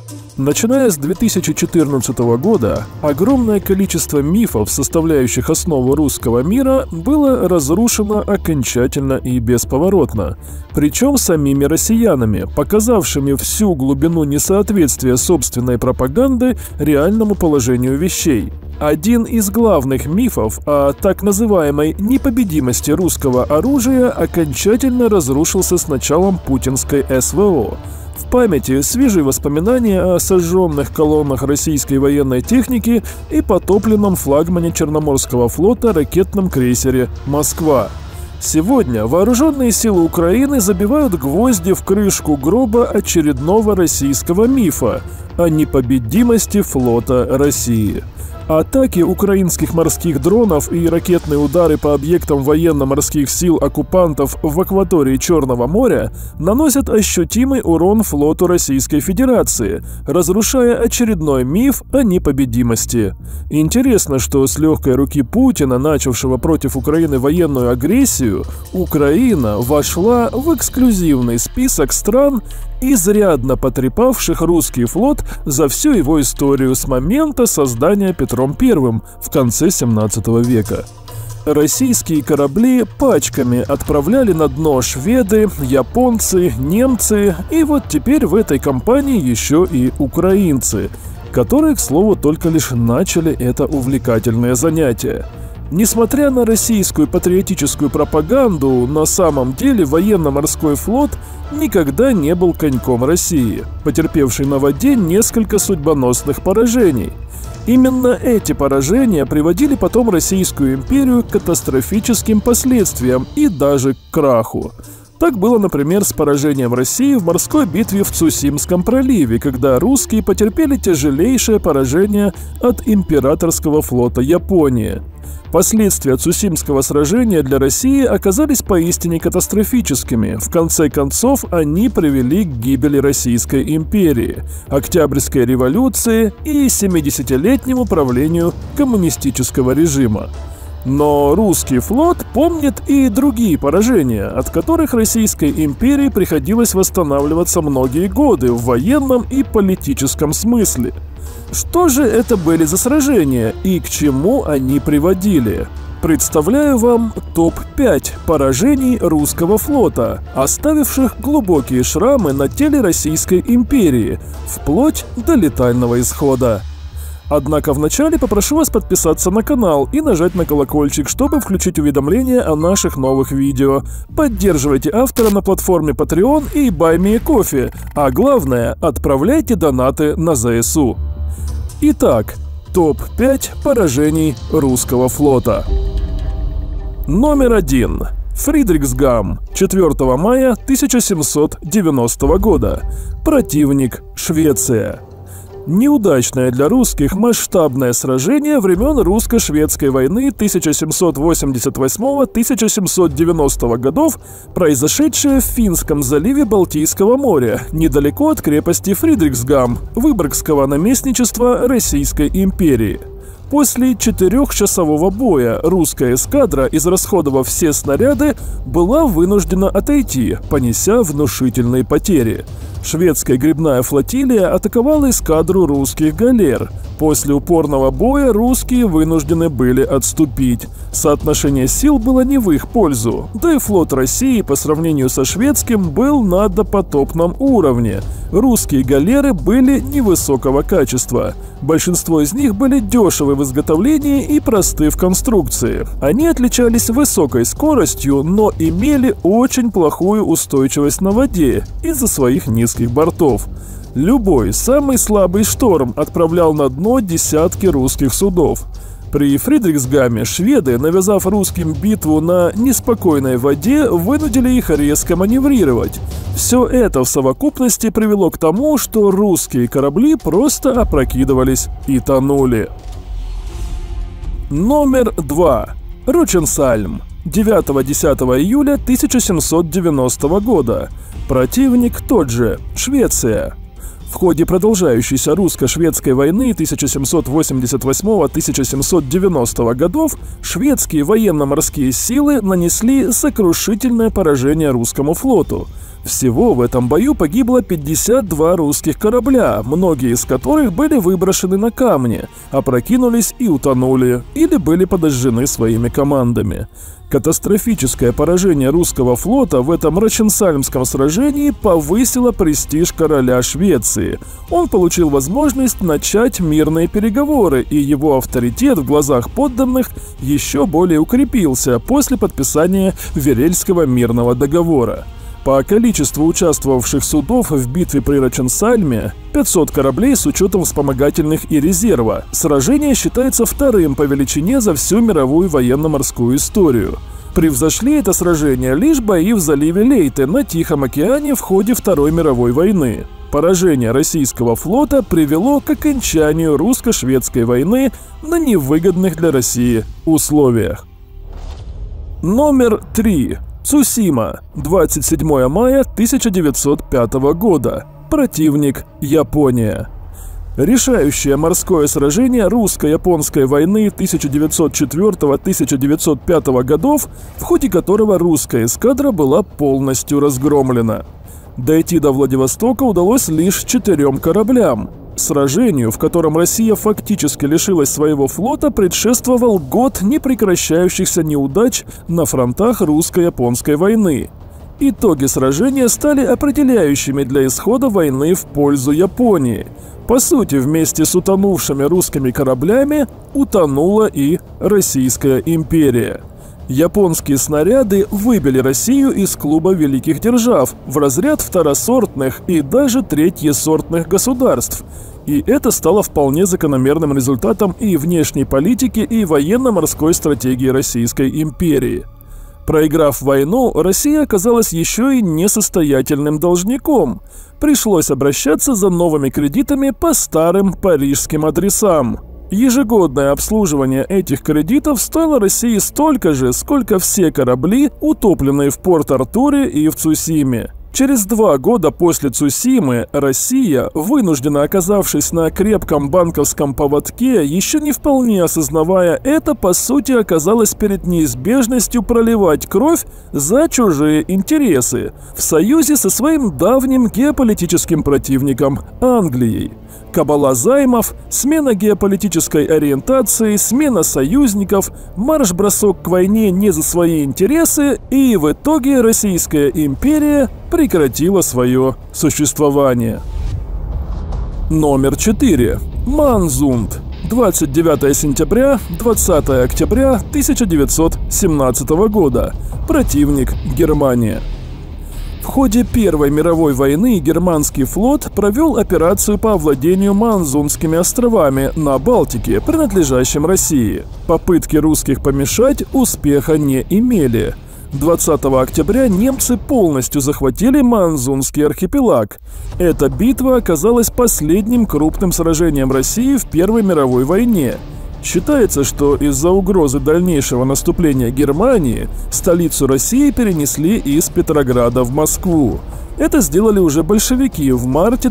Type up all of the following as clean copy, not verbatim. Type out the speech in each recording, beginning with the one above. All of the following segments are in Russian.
Начиная с 2014 года, огромное количество мифов, составляющих основу русского мира, было разрушено окончательно и бесповоротно. Причем самими россиянами, показавшими всю глубину несоответствия собственной пропаганды реальному положению вещей. Один из главных мифов о так называемой непобедимости русского оружия окончательно разрушился с началом путинской СВО. В памяти свежие воспоминания о сожженных колоннах российской военной техники и потопленном флагмане Черноморского флота ракетном крейсере «Москва». Сегодня вооруженные силы Украины забивают гвозди в крышку гроба очередного российского мифа о непобедимости флота России. Атаки украинских морских дронов и ракетные удары по объектам военно-морских сил оккупантов в акватории Черного моря наносят ощутимый урон флоту Российской Федерации, разрушая очередной миф о непобедимости. Интересно, что с легкой руки Путина, начавшего против Украины военную агрессию, Украина вошла в эксклюзивный список стран, изрядно потрепавших русский флот за всю его историю с момента создания Петром I в конце 17 века. Российские корабли пачками отправляли на дно шведы, японцы, немцы и вот теперь в этой кампании еще и украинцы, которые, к слову, только лишь начали это увлекательное занятие. Несмотря на российскую патриотическую пропаганду, на самом деле военно-морской флот никогда не был коньком России, потерпевшей на воде несколько судьбоносных поражений. Именно эти поражения приводили потом Российскую империю к катастрофическим последствиям и даже к краху. Так было, например, с поражением России в морской битве в Цусимском проливе, когда русские потерпели тяжелейшее поражение от императорского флота Японии. Последствия Цусимского сражения для России оказались поистине катастрофическими. В конце концов, они привели к гибели Российской империи, Октябрьской революции и 70-летнему правлению коммунистического режима. Но русский флот помнит и другие поражения, от которых Российской империи приходилось восстанавливаться многие годы в военном и политическом смысле. Что же это были за сражения и к чему они приводили? Представляю вам топ-5 поражений русского флота, оставивших глубокие шрамы на теле Российской империи, вплоть до летального исхода. Однако вначале попрошу вас подписаться на канал и нажать на колокольчик, чтобы включить уведомления о наших новых видео. Поддерживайте автора на платформе Patreon и Buy Me a Coffee, а главное, отправляйте донаты на ЗСУ. Итак, топ-5 поражений русского флота. Номер 1. Фридрихсгам, 4 мая 1790 года. Противник – Швеция. Неудачное для русских масштабное сражение времен русско-шведской войны 1788-1790 годов, произошедшее в Финском заливе Балтийского моря, недалеко от крепости Фридрихсгам, Выборгского наместничества Российской империи. После 4-часового боя русская эскадра, израсходовав все снаряды, была вынуждена отойти, понеся внушительные потери. Шведская гребная флотилия атаковала эскадру русских галер. После упорного боя русские вынуждены были отступить. Соотношение сил было не в их пользу, да и флот России по сравнению со шведским был на допотопном уровне. Русские галеры были невысокого качества. Большинство из них были дешевы в изготовлении и просты в конструкции. Они отличались высокой скоростью, но имели очень плохую устойчивость на воде из-за своих низких бортов. Любой самый слабый шторм отправлял на дно десятки русских судов. При Фридрихсгаме шведы, навязав русским битву на неспокойной воде, вынудили их резко маневрировать. Все это в совокупности привело к тому, что русские корабли просто опрокидывались и тонули. Номер 2. Роченсальм, 9-10 июля 1790 года. Противник тот же – Швеция. В ходе продолжающейся русско-шведской войны 1788-1790 годов шведские военно-морские силы нанесли сокрушительное поражение русскому флоту. Всего в этом бою погибло 52 русских корабля, многие из которых были выброшены на камни, опрокинулись и утонули, или были подожжены своими командами. Катастрофическое поражение русского флота в этом Роченсальмском сражении повысило престиж короля Швеции. Он получил возможность начать мирные переговоры, и его авторитет в глазах подданных еще более укрепился после подписания Верельского мирного договора. По количеству участвовавших судов в битве при Роченсальме 500 кораблей с учетом вспомогательных и резерва. Сражение считается вторым по величине за всю мировую военно-морскую историю. Превзошли это сражение лишь бои в заливе Лейте на Тихом океане в ходе Второй мировой войны. Поражение российского флота привело к окончанию русско-шведской войны на невыгодных для России условиях. Номер 3. Цусима. 27 мая 1905 года. Противник – Япония. Решающее морское сражение русско-японской войны 1904-1905 годов, в ходе которого русская эскадра была полностью разгромлена. Дойти до Владивостока удалось лишь 4 кораблям. Сражению, в котором Россия фактически лишилась своего флота, предшествовал год непрекращающихся неудач на фронтах русско-японской войны. Итоги сражения стали определяющими для исхода войны в пользу Японии. По сути, вместе с утонувшими русскими кораблями утонула и Российская империя. Японские снаряды выбили Россию из клуба великих держав в разряд второсортных и даже третьесортных государств. И это стало вполне закономерным результатом и внешней политики, и военно-морской стратегии Российской империи. Проиграв войну, Россия оказалась еще и несостоятельным должником. Пришлось обращаться за новыми кредитами по старым парижским адресам. Ежегодное обслуживание этих кредитов стоило России столько же, сколько все корабли, утопленные в Порт-Артуре и в Цусиме. Через 2 года после Цусимы Россия, вынужденно оказавшись на крепком банковском поводке, еще не вполне осознавая это, по сути оказалась перед неизбежностью проливать кровь за чужие интересы в союзе со своим давним геополитическим противником Англией. Кабала займов, смена геополитической ориентации, смена союзников, марш-бросок к войне не за свои интересы, и в итоге Российская империя прекратила свое существование. Номер 4. Манзунд. 29 сентября, 20 октября 1917 года. Противник – Германия. В ходе Первой мировой войны германский флот провел операцию по овладению Манзундскими островами на Балтике, принадлежащим России. Попытки русских помешать успеха не имели. 20 октября немцы полностью захватили Манзундский архипелаг. Эта битва оказалась последним крупным сражением России в Первой мировой войне. Считается, что из-за угрозы дальнейшего наступления Германии столицу России перенесли из Петрограда в Москву. Это сделали уже большевики в марте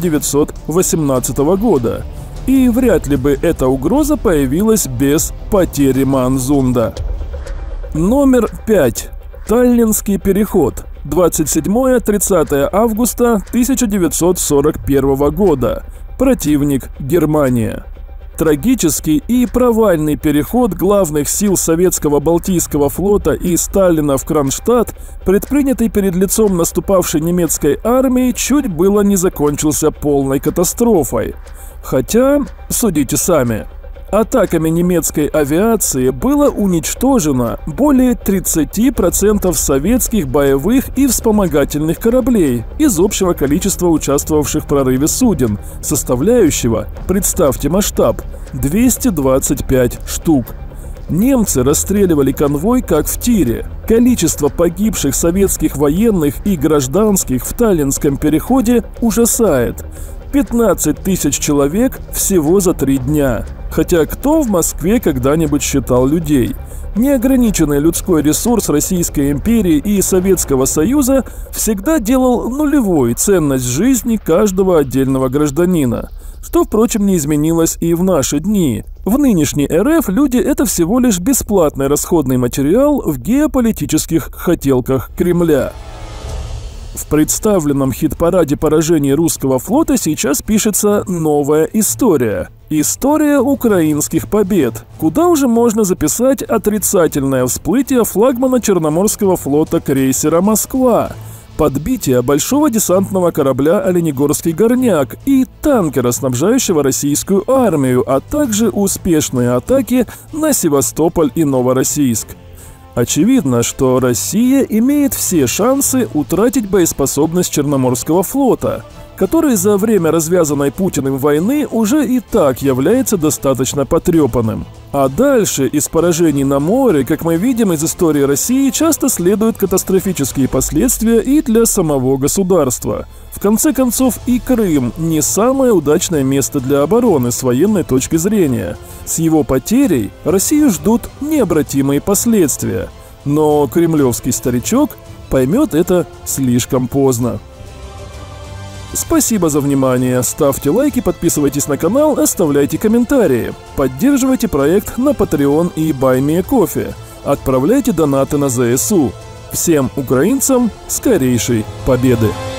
1918 года. И вряд ли бы эта угроза появилась без потери Манзунда. Номер 5. Таллинский переход. 27-30 августа 1941 года. Противник – Германия. Трагический и провальный переход главных сил советского Балтийского флота из Таллина в Кронштадт, предпринятый перед лицом наступавшей немецкой армии, чуть было не закончился полной катастрофой. Хотя, судите сами. Атаками немецкой авиации было уничтожено более 30% советских боевых и вспомогательных кораблей из общего количества участвовавших в прорыве суден, составляющего, представьте масштаб, 225 штук. Немцы расстреливали конвой как в тире. Количество погибших советских военных и гражданских в Таллинском переходе ужасает. 15 тысяч человек всего за 3 дня. Хотя кто в Москве когда-нибудь считал людей? Неограниченный людской ресурс Российской империи и Советского Союза всегда делал нулевой ценность жизни каждого отдельного гражданина. Что, впрочем, не изменилось и в наши дни. В нынешней РФ люди – это всего лишь бесплатный расходный материал в геополитических хотелках Кремля. В представленном хит-параде поражений русского флота сейчас пишется новая история. История украинских побед, куда уже можно записать отрицательное всплытие флагмана Черноморского флота крейсера «Москва», подбитие большого десантного корабля «Оленегорский горняк» и танкера, снабжающего российскую армию, а также успешные атаки на Севастополь и Новороссийск. Очевидно, что Россия имеет все шансы утратить боеспособность Черноморского флота, который за время развязанной Путиным войны уже и так является достаточно потрепанным. А дальше из поражений на море, как мы видим из истории России, часто следуют катастрофические последствия и для самого государства. В конце концов, и Крым не самое удачное место для обороны с военной точки зрения. С его потерей Россию ждут необратимые последствия. Но кремлевский старичок поймет это слишком поздно. Спасибо за внимание, ставьте лайки, подписывайтесь на канал, оставляйте комментарии, поддерживайте проект на Patreon и BuyMeACoffee, отправляйте донаты на ЗСУ. Всем украинцам скорейшей победы!